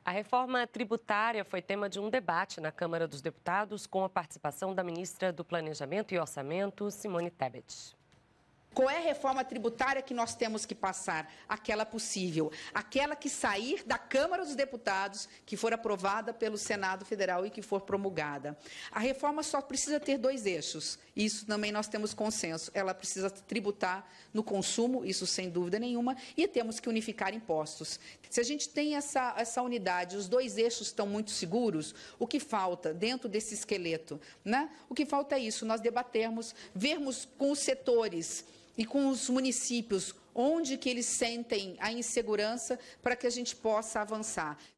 A reforma tributária foi tema de um debate na Câmara dos Deputados com a participação da ministra do Planejamento e Orçamento, Simone Tebet. Qual é a reforma tributária que nós temos que passar? Aquela possível, aquela que sair da Câmara dos Deputados, que for aprovada pelo Senado Federal e que for promulgada. A reforma só precisa ter dois eixos, isso também nós temos consenso. Ela precisa tributar no consumo, isso sem dúvida nenhuma, e temos que unificar impostos. Se a gente tem essa unidade, os dois eixos estão muito seguros, o que falta dentro desse esqueleto, né? O que falta é isso, nós debatermos, vermos com os setores e com os municípios onde que eles sentem a insegurança para que a gente possa avançar.